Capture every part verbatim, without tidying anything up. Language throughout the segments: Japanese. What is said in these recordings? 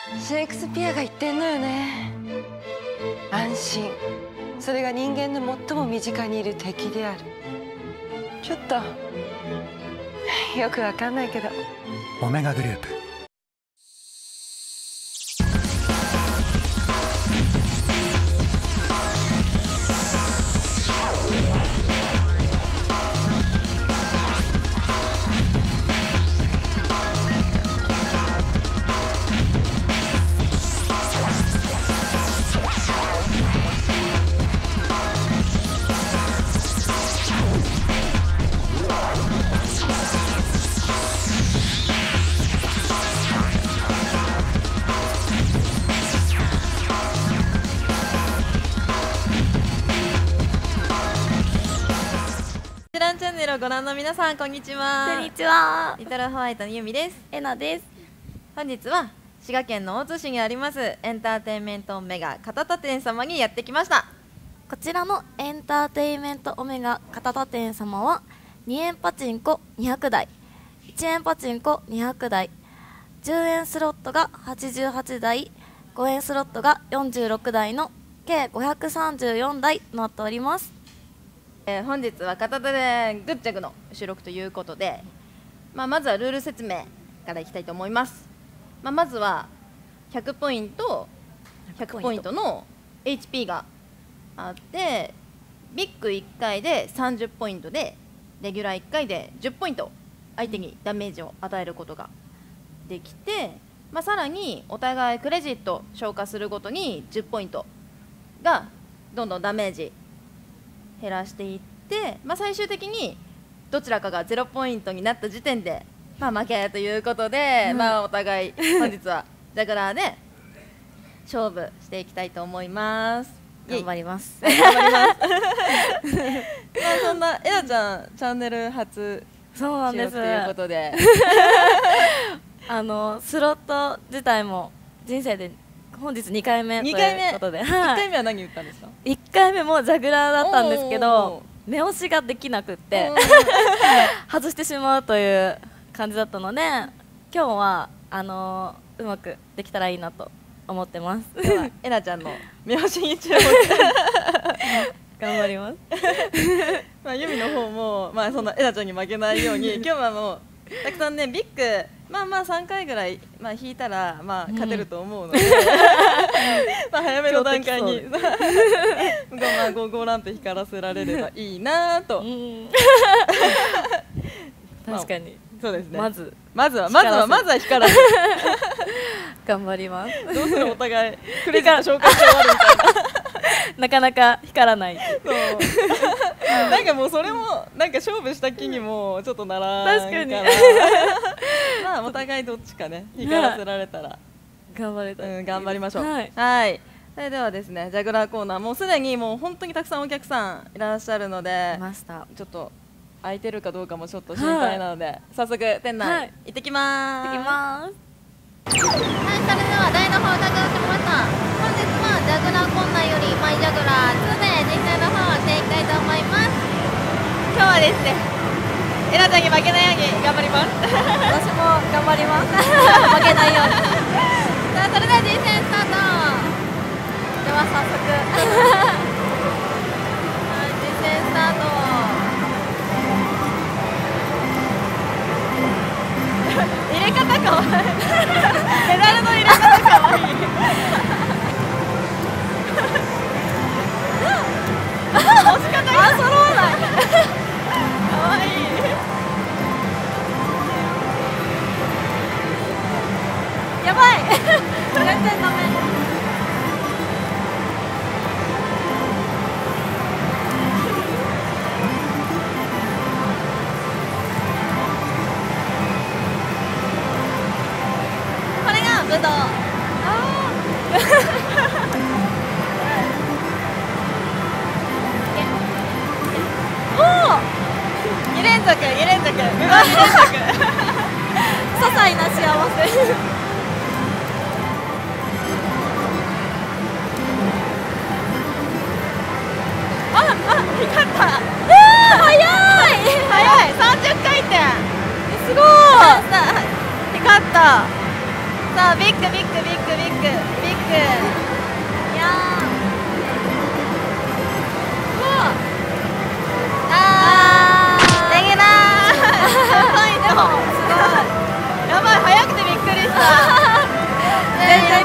シェイクスピアが言ってんのよね。安心、それが人間の最も身近にいる敵である。ちょっとよくわかんないけど。 オメガグループ。 チャンネルをご覧の皆さん、こんにちは。 こんにちは。 リトルホワイトのゆみです。 えなです。 本日は滋賀県の大津市にありますエンターテインメントオメガ片田店様にやってきました。 こちらのエンターテインメントオメガ片田店様はにえんパチンコにひゃくだい、いちえんパチンコにひゃくだい、じゅうえんスロットがはちじゅうはちだい、ごえんスロットがよんじゅうろくだいの計ごひゃくさんじゅうよんだいとなっております。 えー、本日は片手でグッチャグの収録ということで、まあ、まずはルール説明からいきたいと思います。まあ、まずはひゃくポイントひゃくポイントの エイチピー があって、ビッグいっかいでさんじゅっポイントでレギュラーいっかいでじゅっポイント相手にダメージを与えることができて、まあ、さらにお互いクレジット消化するごとにじゅっポイントがどんどんダメージ減らしていって、まあ、最終的にどちらかがゼロポイントになった時点で、まあ、負けということで、うん、まあお互い本日はジャグラーで勝負していきたいと思います。 頑張ります。 頑張ります。まあそんなえなちゃんチャンネル初そうなんですということであのスロット自体も人生で本日にかいめということで、いっかいめは何言ったんですか？ いっかいめもジャグラーだったんですけど、目押しができなくって外してしまうという感じだったので、今日はあのー、うまくできたらいいなと思ってます。 えなちゃんの目押しに注目頑張ります。 まあユミの方も、まあ、そんなえなちゃんに負けないように今日はもうたくさんねビッグまあまあさんかいぐらい、まあ、引いたら、まあ、勝てると思うので、うん、まあ早めの段階にごごランプ光らせられればいいなと、うん、 確かに、 まあ、そうですね。 まずまずはまずはまずは光らせ頑張ります。 どうするお互いクレジット紹介して終わるみたいななかなか光らない。 そうなんかもうそれもなんか勝負した気にもちょっとならんから。確かにまあお互いどっちかね光らせられたら頑張れた、 うん、頑張りましょう。 はい、 はい、それではですねジャグラーコーナーもうすでにもう本当にたくさんお客さんいらっしゃるので、 ましたちょっと空いてるかどうかもちょっと心配なので、はい、早速店内、はい、行ってきまーす。 行ってきます。 はい、それでは台の方到着しました。本日はジャグラーコーナーよりマイジャグラーツーで実践の方をしていきたいと思います。 今日はですねえなちゃんに負けないように頑張ります。 私も頑張ります負けないようにさあそれでは実践スタート。 では早速はい、実践スタート。 入れ方かわいいペダルの入れ方かわいい押し方が揃わないかわいいやばい全然ダメ。 ぶどう。 おおに連続に連続ぶどうに連続些細な幸せああ光った。 えー、早い早いさんじゅっかいてんすごい光った。さあビッッグビッグビッグビッグビッグ。 いやあーレギュラーポイント。やばい、早くてびっくりした。全然いった。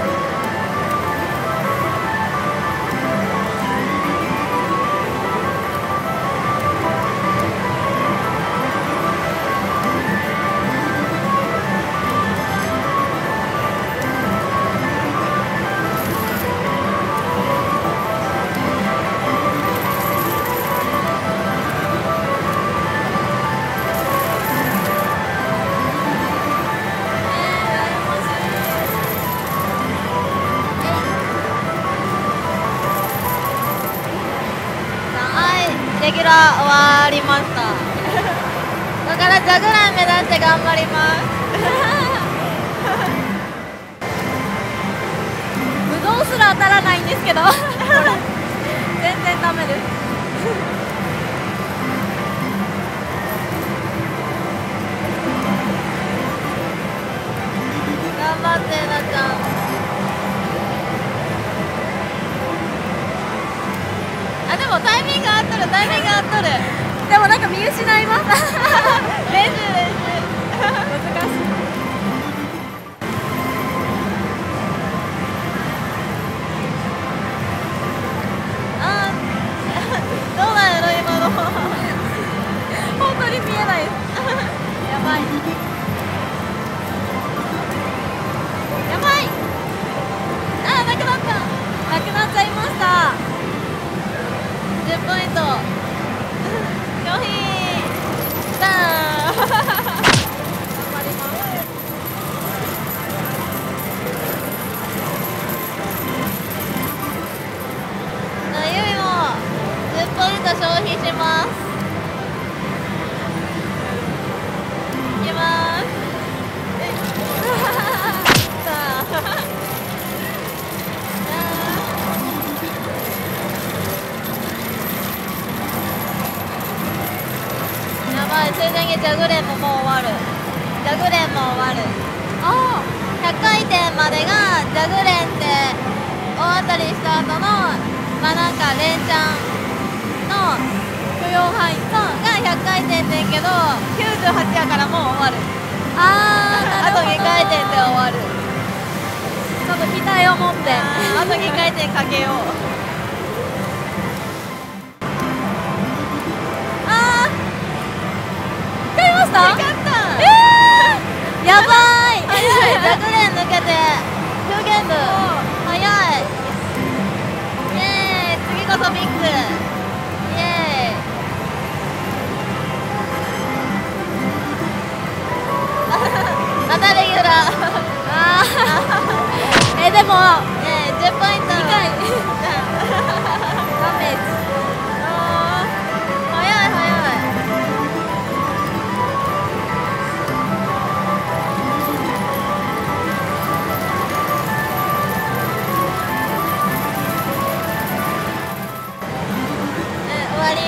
レギュラー終わりました。だからジャグラン目指して頑張ります。 ぶどうすら当たらないんですけど全然ダメです。 頑張ってなちゃん。あ、でもタイミング合っとる、タイミング合っとる。 でもなんか見失います練習練習難しい。 あーどうなんやろ今の本当に見えないですやばいやばい。あーなくなった。 なくなっちゃいました。 じゅっポイント消費ダーン頑張ります。あゆみもじゅっポイント消費します。いきますさあやばい、ついでにジャグレンももう終わる。ジャグレンも終わる。 あひゃっかいてんまでがジャグレンって大当たりした後のまあなんか連チャンの許容範囲がひゃっかいてんでんけどきゅうじゅうはちやからもう終わる。 あーあとにかいてんで終わる。 ちょっと期待を持ってあとにかいてんかけよう。あー買いました。 勝った。 えー、やばい早い。ジャグレン抜けて表現部早い。イエーイ、次こそビッグ。イエーイ。またレギュラー。 あーえでもイエーイ、じゅっポイント。 にかいダメージ。 あー早い早い。終わり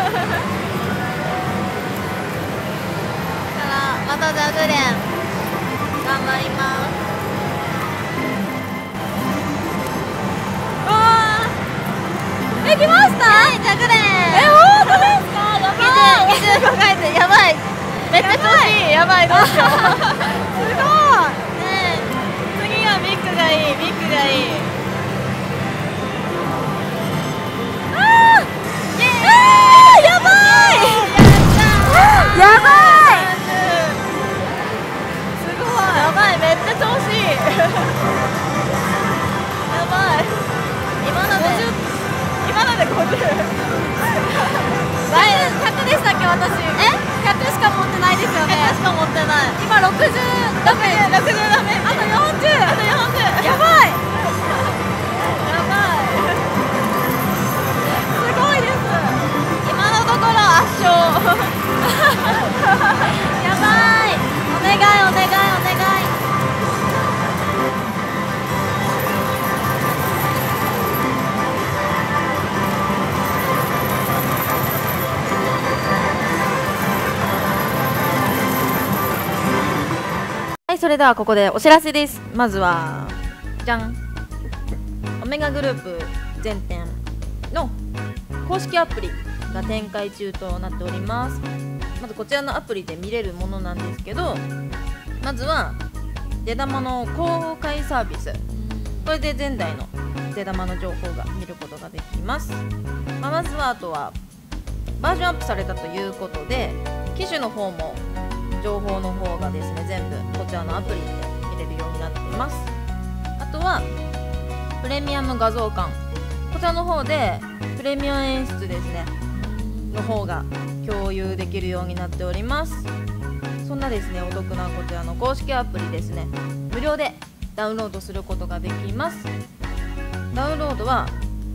からまたジャグレン頑張ります。 わーえ来ました。 はいジャグレン。 え本当ですか。やばいにじゅうごかいてんやばい。めっちゃ調子いい。やばいどうしよう。すごい。ねえ次はビッグがいい。ビッグがいい。 やばいやばいすごい。やばい、めっちゃ調子いい。やばい。今ので今のでごじゅう。 ひゃくでしたっけ私。えひゃくしか持ってないですよね。 ひゃくしか持ってない。 今ろくじゅうダメ。 ろくじゅうダメ。 あとよんじゅう。 あとよんじゅう。 やばいやばい。 すごいです。 今のところ圧勝。 やばいお願いお願いお願い。 あではここでお知らせです。まずはじゃん、オメガグループ全店の公式アプリが展開中となっております。まずこちらのアプリで見れるものなんですけど、まずは出玉の公開サービス、これで前代の出玉の情報が見ることができます。まあ、まずはあとはバージョンアップされたということで、機種の方も情報の方がですね全部こちらのアプリで見れるようになっています。あとはプレミアム画像館、こちらの方でプレミアム演出ですねの方が共有できるようになっております。そんなですねお得なこちらの公式アプリですね、無料でダウンロードすることができます。ダウンロードは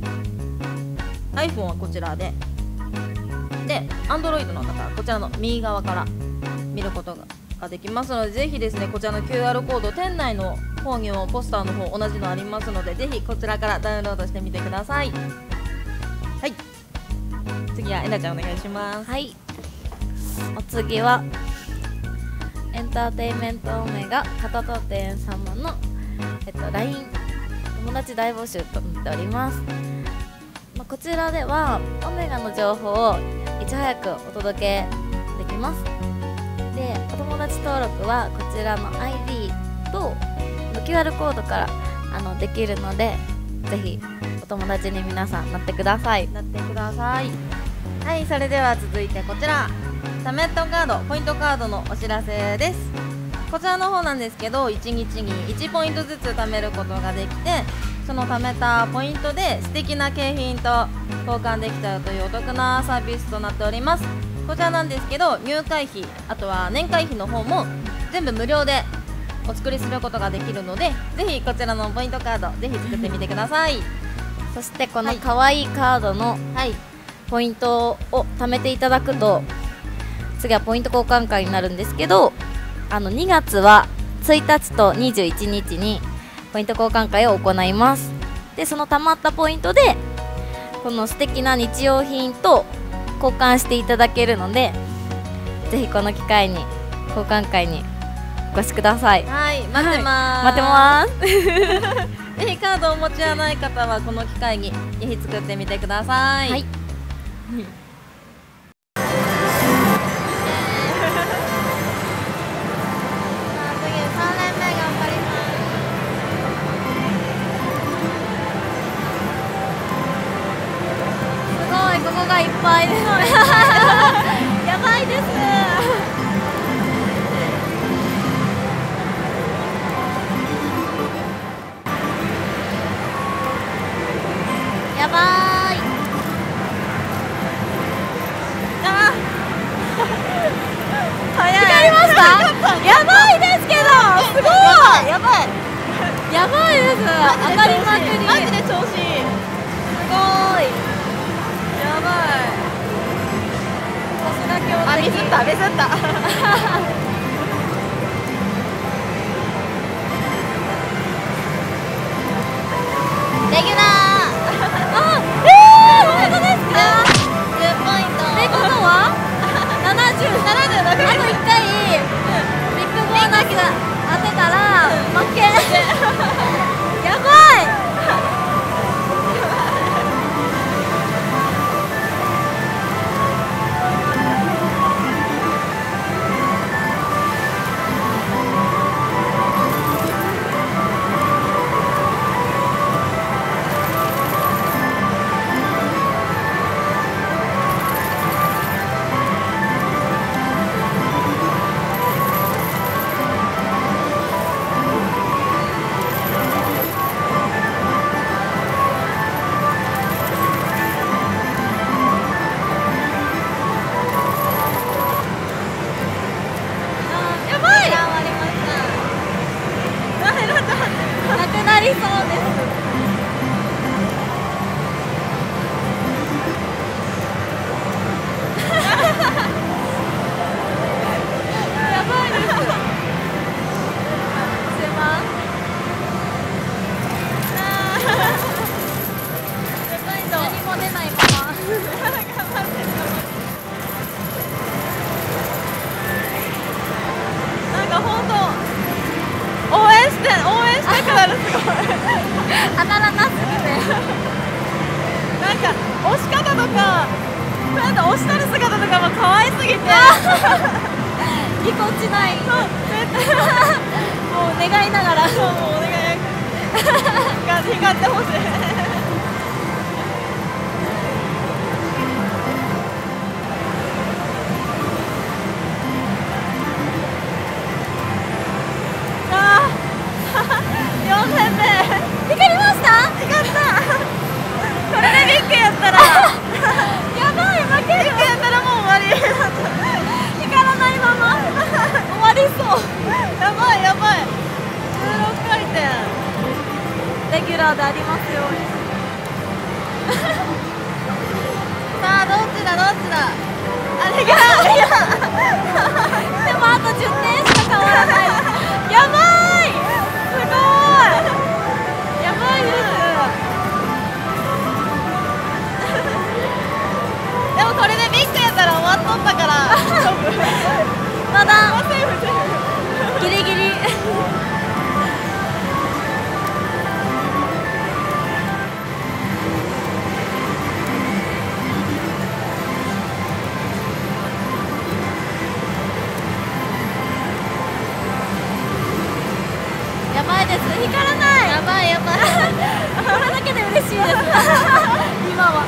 iPhone はこちらで、で Android の方はこちらの右側から見ることができますので、ぜひですねこちらの キューアール コード、店内の方にもポスターの方同じのありますので、ぜひこちらからダウンロードしてみてください。はい、次はえなちゃんお願いします。 はい、お次はエンターテインメントオメガ片戸店様の、えっと、ライン 友達大募集となっております。まあ、こちらではオメガの情報をいち早くお届けできます。でお友達登録はこちらの アイディー と キューアール コードからあのできるので、ぜひお友達に皆さんなってください。 なってください。はい、それでは続いてこちらタメットカード、ポイントカードのお知らせです。こちらの方なんですけど、いちにちにいちポイントずつ貯めることができて、その貯めたポイントで素敵な景品と交換できちゃうというお得なサービスとなっております。こちらなんですけど、入会費、あとは年会費の方も全部無料でお作りすることができるので、ぜひこちらのポイントカードぜひ作ってみてください。 そしてこのかわいいカードのはいポイントを貯めていただくと、次はポイント交換会になるんですけど、あのにがつはついたちとにじゅういちにちにポイント交換会を行います。でその貯まったポイントでこの素敵な日用品と交換していただけるので、ぜひこの機会に交換会にお越しください。 はい、待ってま待ってます。 ぜひカードをお持ちはない方はこの機会にぜひ作ってみてください。 はい。ここがいっぱいです。やばいです。やばーい。あ早い。光りました。やばいですけど、すごい。やばい。やばいです。当たりまくり。 マジで調子いい。 すごい。やばい。さすが強敵。 あ、ミスった、ミスった。 レギュラー。 あ、えー、本当ですか？ じゅうポイント。 ってことはななじゅう、ななじゅう、あといっかいビッグボーナス当てたら負け。やばい。 こ当たらなすぎてなんか押し方とかこうやって押してる姿とかも可愛すぎてぎこちない。 そうもう願いながら。 そうもうお願い光光ってほしいあーよんせんめ光りました。 光ったこれでビッグやったらやばい、負ける。 ビッグやったらもう終わり光らないまま終わりそう。 やばいやばいじゅうろっかいてんレギュラーでありますように。 さあどっちだどっちだあレギュラーレギュラーでもあとじゅってんしか変わらない。やばい、すごいやばいです。 でもこれでビッグやったら終わっとったからまだセーフセーフギリギリ。やばいです、光らない。 やばいやばいこれだけで嬉しいです今は。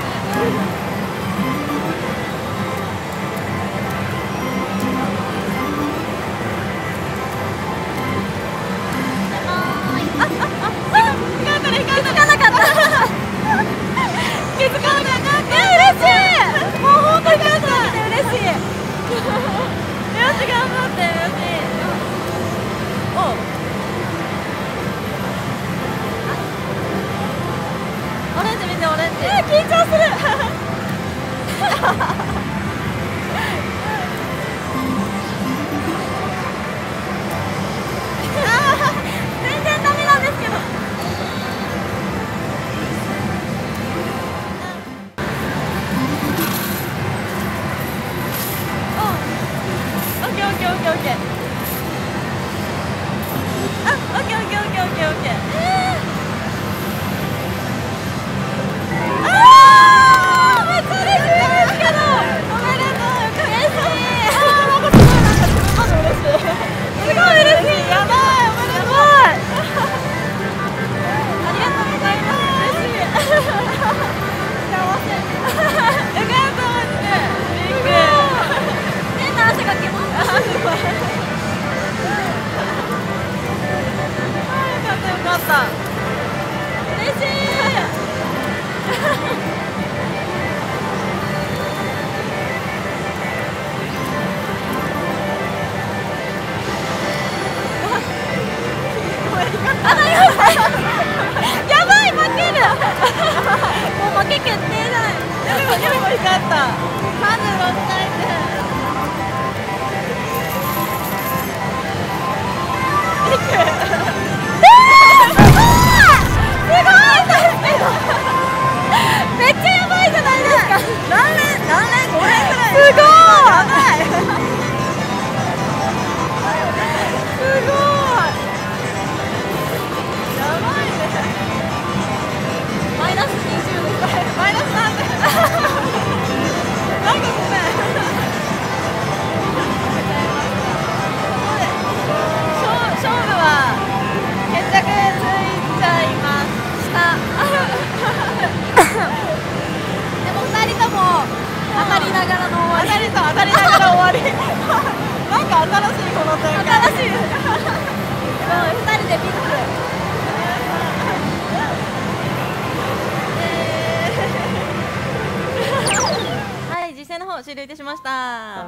終了いたしました。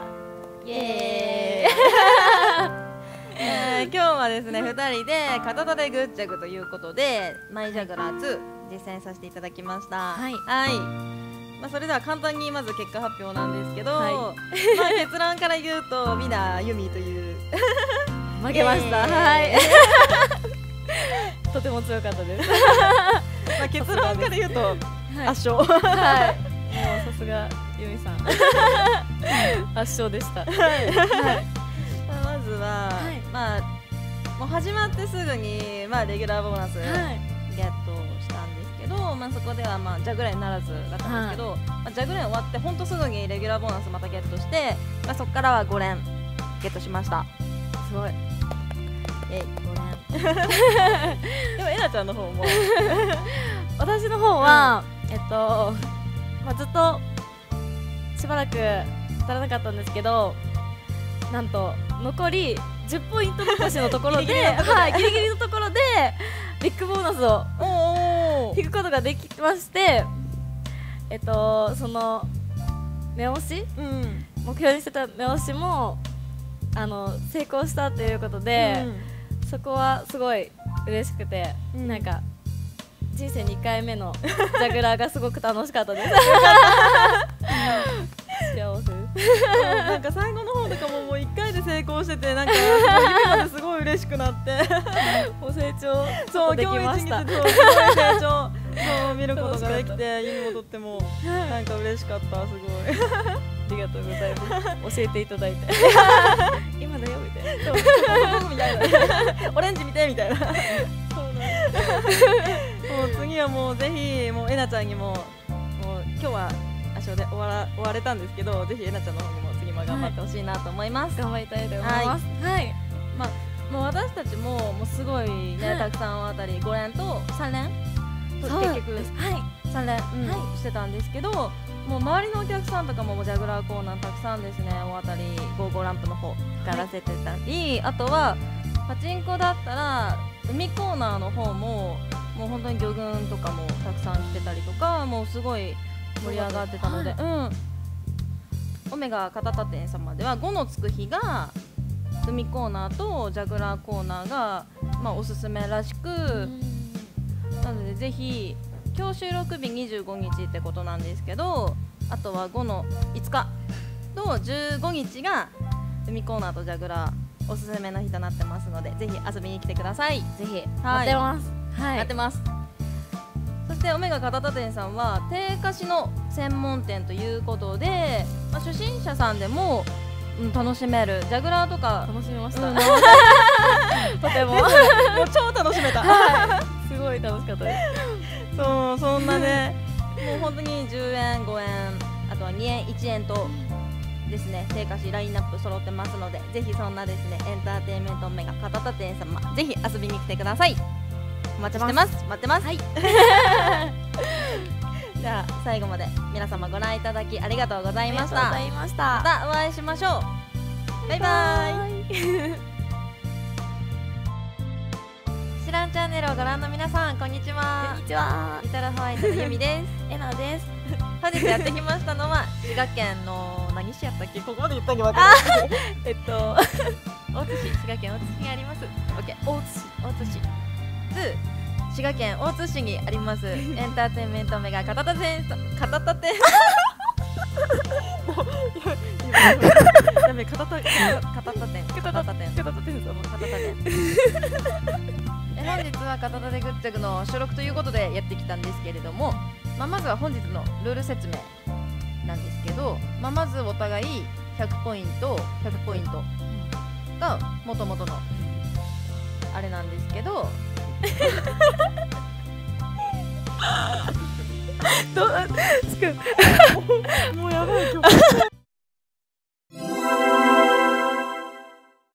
イエーイえー、今日はですねふたりで片手でグッジャグということでマイジャグラーツー実践させていただきました。 はい、 はい、まあ、それでは簡単にまず結果発表なんですけど、 はい、 まあ結論から言うとみんなユミという負けました。 えー、 はいとても強かったです。 まあ結論から言うと圧勝。 はい。もうさすがユミさん圧勝でした。はい。 まあまずは、はい、まあもう始まってすぐに、まあ、レギュラーボーナスはいゲットしたんですけど、まあ、そこでは、まあ、ジャグレーにならずだったんですけど、まあ、ジャグレー終わってほんとすぐにレギュラーボーナスまたゲットして、まあ、そこからはご連ゲットしました。 すごいえいご連でもえなちゃんの方も私の方は、えっと、まあ、ずっとしばらく足らなかったんですけど、なんと残りじゅっポイント残しのところでギリギリのところではい、ギリギリのところでビッグボーナスをおー引くことができまして、えっと、その目押しうん目標にしてた目押しもあの成功したということで、そこはすごい嬉しくて、 うんなんか人生にかいめのジャグラーがすごく楽しかったです幸せなんか最後の方とかももういっかいで成功してて、なんか今まですごい嬉しくなってもう成長そうできました今日一日そうすごい成長そう見ることができて家に戻ってもなんか嬉しかったすごいありがとうございます教えていただいて今だよみたいなそうみたいなオレンジ見てみたいなそうなんもう次はもうぜひもうえなちゃんにももう今日は足をで終わら終われたんですけど、ぜひえなちゃんの方にも次も頑張ってほしいなと思います。 頑張りたいと思いますはいまあもう私たちももうすごいね、 はいたくさんあたりご連とさん連とそう結局はいさん連、うんはしてたんですけど、もう周りのお客さんとかももうジャグラーコーナーたくさんですね、大当たりゴーゴーランプの方やらせてたり、あとはパチンコだったら海コーナーの方ももう本当に魚群とかもたくさん来てたりとか、もうすごい盛り上がってたので、うんオメガ片田店様ではごのつく日が海コーナーとジャグラーコーナーが、まあ、おすすめらしく、なのでぜひ今日収録日にじゅうごにちってことなんですけど、あとはごのいつかとじゅうごにちが海コーナーとジャグラーおすすめの日となってますので、ぜひ遊びに来てください。 ぜひはい待ってますはいやってます。そしてオメガ片田店さんは定価しの専門店ということで、まあ、初心者さんでも、うん、楽しめるジャグラーとか、 楽しみましうんたとてももう超楽しめたすごい楽しかったですそうそんなねもう本当にじゅうえんごえんあとはにえんいちえんとですね定価しラインナップ揃ってますので、ぜひそんなですねエンターテインメントオメガ片田店様ぜひ遊びに来てください。お待ちしてます待ってますはいじゃあ最後まで皆様ご覧いただきありがとうございました。 ありがとうございましまたたお会いしましょう。バイバイ。知らんチャンネルをご覧の皆さんこんにちは。 こんにちはリトルホワイトのゆみです。 えなです本日やってきましたのは滋賀県の何市やったっけ、ここまで言ったに分かるえっと大津市、滋賀県大津市にありますオッケー大津市大津市つ滋賀県大津市にありますエンターテインメントメガ片田店さ片田店やべ片田片田店片田店片田店片田店え本日は片田でグッチャグの収録ということでやってきたんですけれども、まあ、まずは本日のルール説明なんですけど、まあ、まずお互いひゃくポイントひゃくポイントが元々のあれなんですけどどつくもうやばい今日